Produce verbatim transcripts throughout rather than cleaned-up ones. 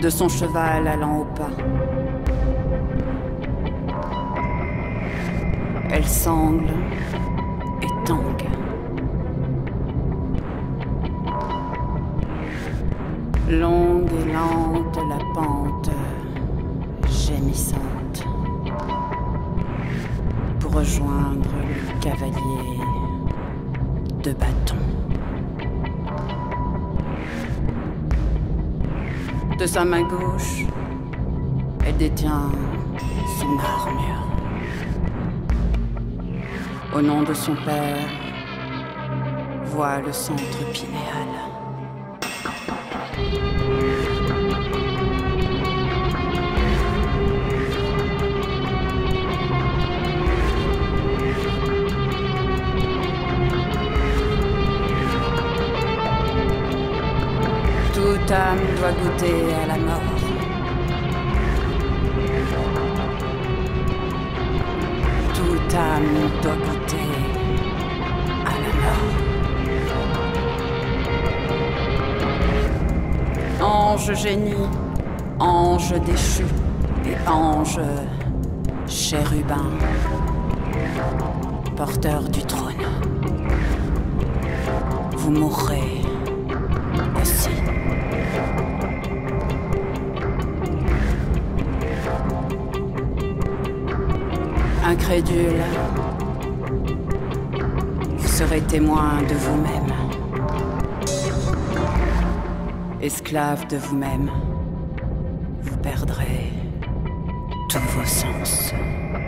de son cheval allant au pas. Elle sangle et tangue. Longue et lente la pente, gémissante, pour rejoindre le cavalier de bâton. De sa main gauche, elle détient son armure. Au nom de son père, voit le centre pinéal. Toute âme doit goûter à la mort. Toute âme doit goûter à la mort. Ange génie, ange déchu et ange chérubin, porteur du trône. Vous mourrez aussi. Incrédule, vous serez témoin de vous-même. Esclave de vous-même, vous perdrez tous vos sens.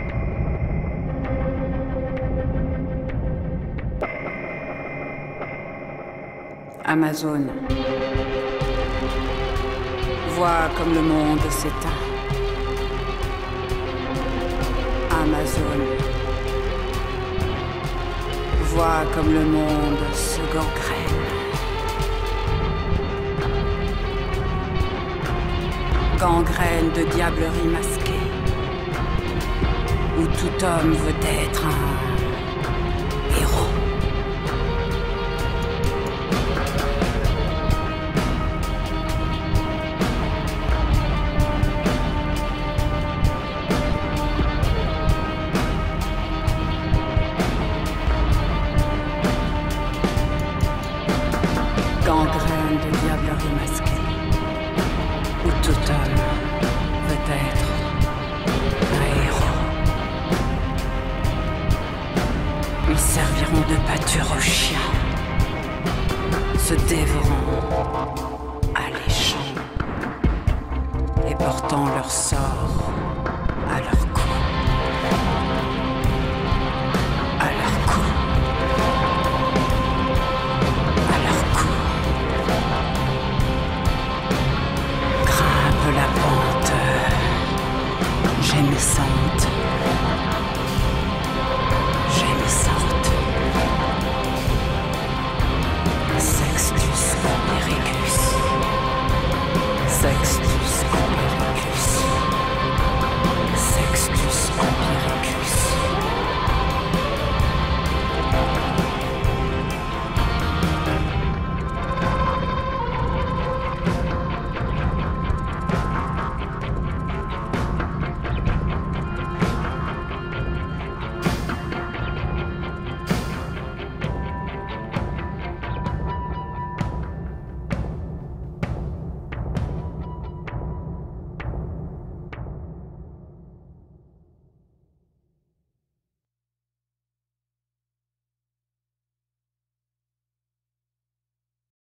Amazone, vois comme le monde s'éteint. Amazone, vois comme le monde se gangrène. Gangrène de diablerie masquée, où tout homme veut être un héros. Gangrène de diablerie masquée, où tout homme veut être un héros. Ils serviront de pâture aux chiens, se dévorant, alléchant et portant leur sort